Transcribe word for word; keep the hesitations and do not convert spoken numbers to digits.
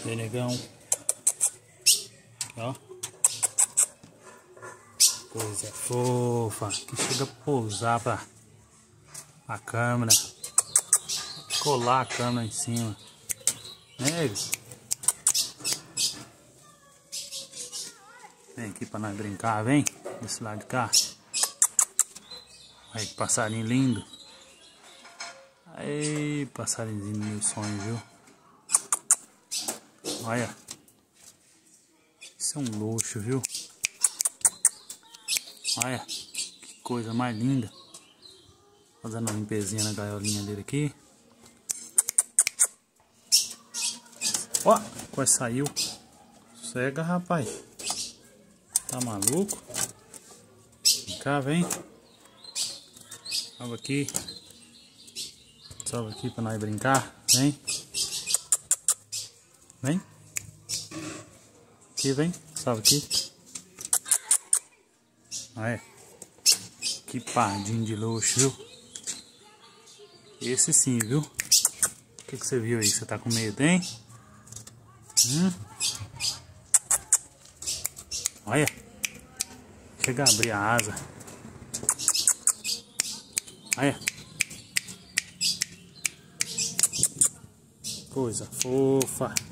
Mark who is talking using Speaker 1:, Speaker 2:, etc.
Speaker 1: Aí, negão. Ó. Coisa fofa. Que chega a pousar pra a câmera. Colar a câmera em cima. Nego. Vem aqui pra nós brincar, vem. Desse lado de cá. Aí, que passarinho lindo. Aí, passarinho do meu sonho, viu? Olha. Isso é um luxo, viu? Olha. Que coisa mais linda. Fazendo uma limpezinha na gaiolinha dele aqui. Ó, quase saiu. Cega, rapaz. Tá maluco? Vem cá, vem. Sobe aqui. Sobe aqui pra nós brincar. Vem. Vem. Aqui, vem. Sobe aqui. Olha. Que pardinho de luxo, viu? Esse sim, viu? O que, que você viu aí? Você tá com medo, hein? Hum? Olha. Chega a abrir a asa. Olha. Coisa fofa.